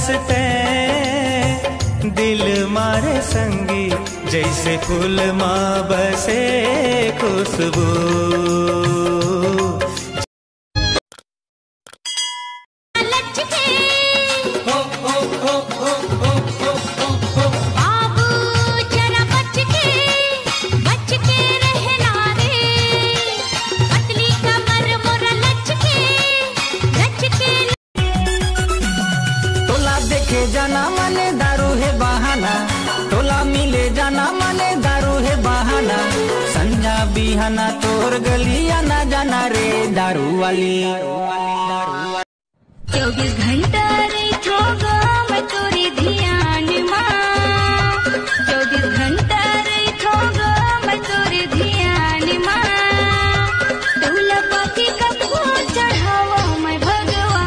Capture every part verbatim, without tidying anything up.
बसते दिल मारे संगी, जैसे फूल माँ बसे खुशबू। जाना माने दारू है बहाना, तोला मिले जाना माने दारू है बहाना। संजा बिहाना तोर गलिया ना जाना रे दारू वाली। चौबीस घंटा रे ठोगा मैं तोरे ध्यान माँ, चौबीस घंटा रे ठोगा मैं तोरे ध्यान माँ। तोला पाती कब चढ़ावा मैं भगवान।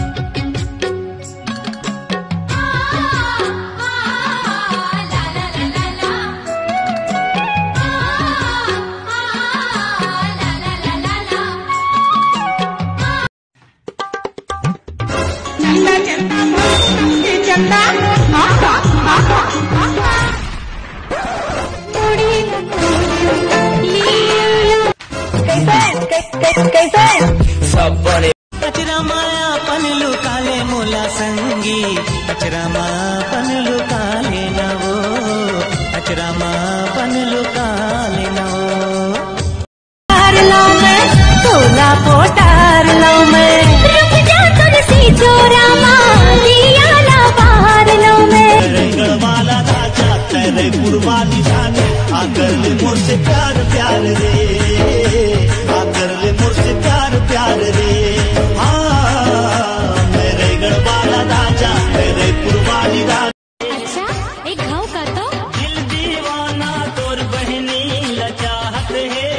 कैसे सब बड़े कचरा माया पन लुकाले मोला संगी, कचरा माँ पन लुकाले न वो, कचरा माँ पन लुकाले न वो। तार लो मैं तोला पोटार लो मैं, रुक जा तुलसी चोरा माँ दिया ना बाहर लो मैं। रंग वाला राजा तेरे कुर्बानी जाने, आकर ले मुझसे प्यार प्यार रे, आकर ले मुझसे प्यार प्यार रे। हाँ मेरे गढ़ वाला राजा तेरे कुर्बानी राजा। अच्छा एक घाव का तो दिल दीवाना तोर बहनी लचाहत है,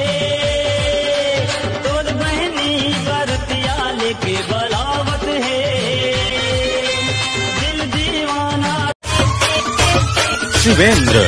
तोर बहनी करतिया लेके बलावत है। दिल दीवाना शिवेंद्र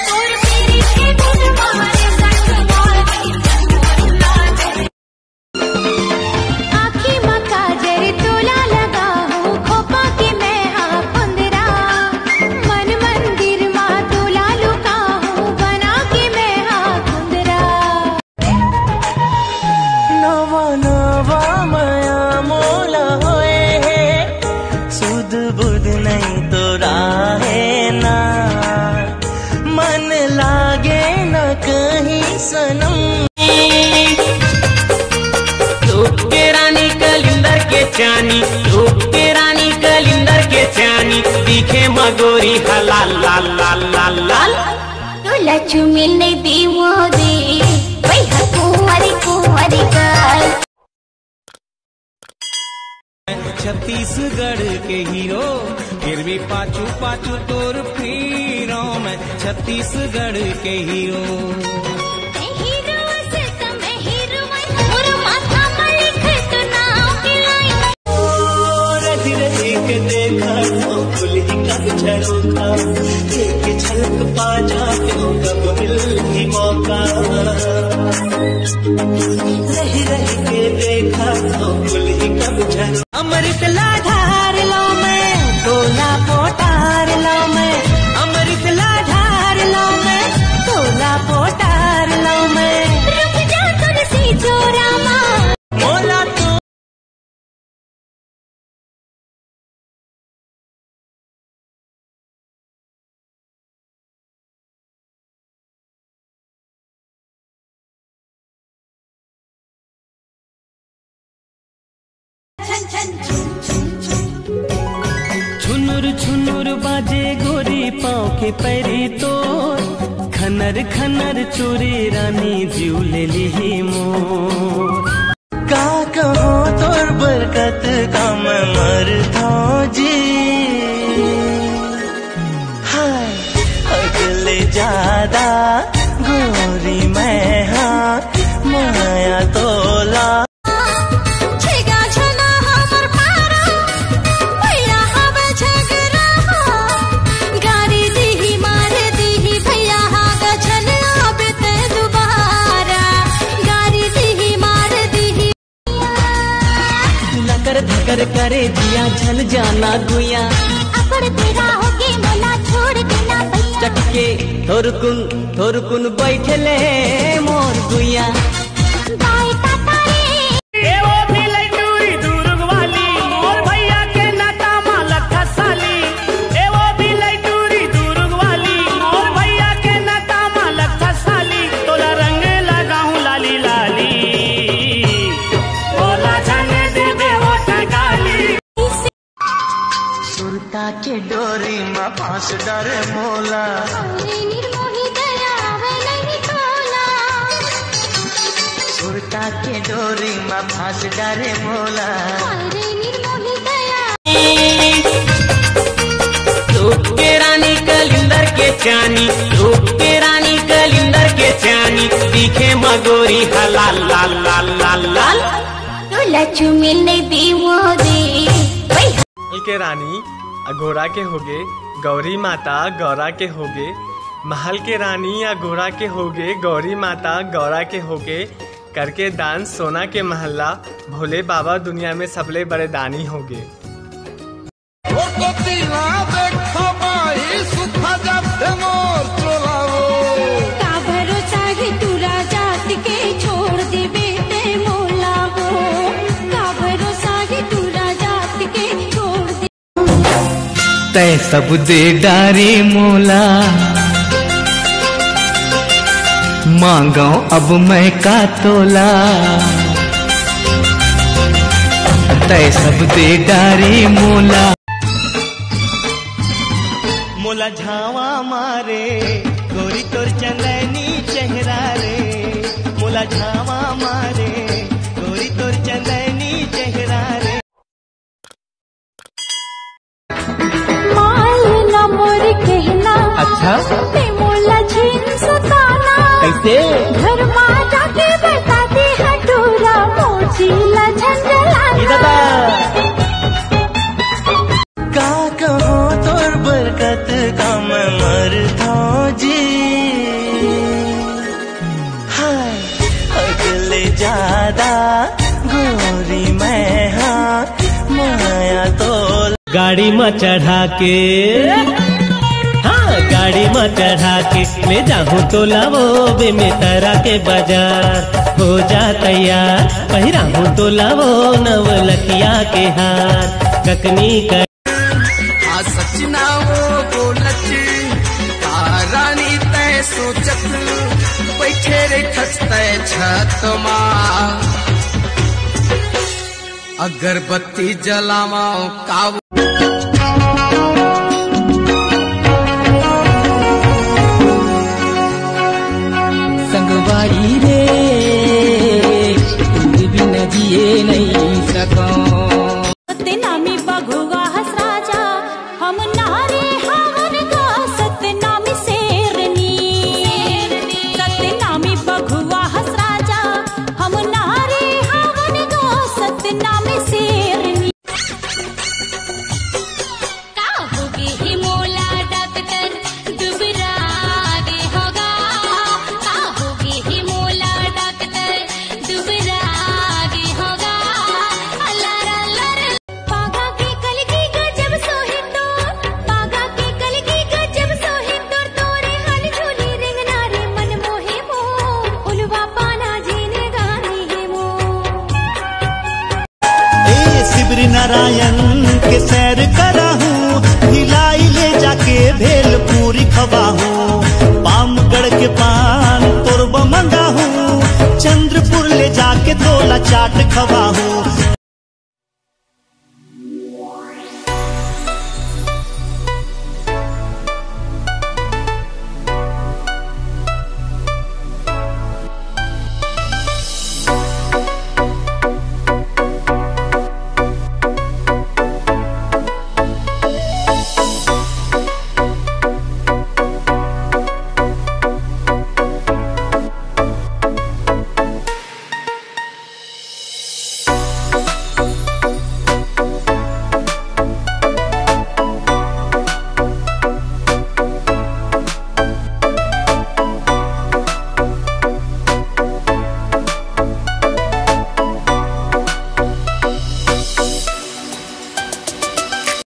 चानी, रूप के रानी कलिंदर के चानी, दिखे मगोरी हलाल लाल लाल लाल लाल। तोला चुमिल नहीं दीवो दे वही कुंवारी कुंवारी काल। छत्तीसगढ़ के हीरो फिर भी पाचू पाचू तोर फिरो, मैं छत्तीसगढ़ के हीरो। देखा कब झरोखा एक झलक पा जाओ कब मिल ही मौका, रही रही के देखा कुल ही कब झरोखा। अमृत लाधार लो मैं तोला पोटार लो मैं, अमृत लाधार लो मैं तोला पोटार लो मैं। रुक जा तुलसी चोरा माँ बोला तो छुनुर छुनुर बाजे गोरी पाँव के पैरी तोर, खनर खनर चोरी रानी जीव ले ली मोर। का कहो तोर बरकत का मैं मरता जी, हाय अगले ज्यादा गोरी मैं हाँ माया तोला। कर धकर करे जिया झल जाना गुया, पकड़ के रहोगे मोला छोड़ के ना भैया। चटके थोरकुन थोरकुन बैठले मोर गुइया। बाय टाटा रे ए वो भी लड्डूरी दुर्ग वाली मोर भैया के नाता मालक खसाली। ए वो भी लड्डूरी दुर्ग वाली मोर भैया के नाता मालक खसाली। तोला रंग लगाऊं लाली लाली बोला जाने दे दे वो गाली। सुरता के डोरी में फांस डरे मोला। अरे निर्मोही दया वे नहीं तोला। सुरता के डोरी में फांस डरे मोला। अरे निर्मोही दया रूप के रानी कलिंदर के चानी रूप के रानी कलिंदर के चानी दिखे मगोरी हलाल लाल लाल लाल लाल। तोला चुमिल नहीं दीवो दे महल के रानी अघोरा के होगे, गौरी माता गौरा के होगे। महल के रानी या घोड़ा के होगे, गौरी माता गौरा के होगे। करके दान सोना के महल्ला, भोले बाबा दुनिया में सबले बड़े दानी होगे। का भरोसा है तू राजा के छोड़ दे बेटे मोला वो। का भरोसा है तू राजा के छोड़ दे। तय सब दे डारे मोला, मांगो अब मैं का तोला। तय सब दे डारे मोला। मोला झावा मारे गोरी तोर चंदनी चेहरा रे। मोला झावा मारे गोरी तोर चंदनी चेहरा रे। माल ना मोर कहना अच्छा ते मोला झीन सताना। कैसे? घर माँ जाके बता दे हटूरा मोची ला झंझलाना। का कहो तोर बरकत का मैं मरता जी। हाय अगले ज्यादा गोरी मैं हाँ माया तो। गाड़ी में चढ़ा के हाँ गाड़ी में चढ़ा के ले जाऊँ तो लावो बे में तारा के बाजार। हो जा तैयार पहिरा हूँ तो लावो नवलखिया के हार। ककनी कर सचना वो बोलत रानी तय सोचत बैठे रे खसते छत माँ। अगरबत्ती जलावाओ काव संगवारी रे तुम भी न जिए नहीं सको। सतनामी बघुआ हस राजा हम नारे हवन का सतनामी शेरनी। सतनामी बघुआ हस राजा हम नारे हवन का सतनामी शेरनी। का होगी ही मोला डॉक्टर दुबरा गे होगा। का होगी ही मोला डॉक्टर दुबरा गे होगा। अल्लाह अल्लाह पागा के कलगी गजब सोहिंदो। पागा के कलगी गजब सोहिंदो। तोरे हल झूली रिंगना रे मन मोहे मो। उलवा पाना जीने गानी है मो। ए शिवरी नारायण के सैर करा हूँ, हिलाई ले जाके भेल पूरी खवा हूँ। पामगढ़ के पान तोरबा मंगा हूँ, चंद्रपुर ले जाके तोला चाट खवा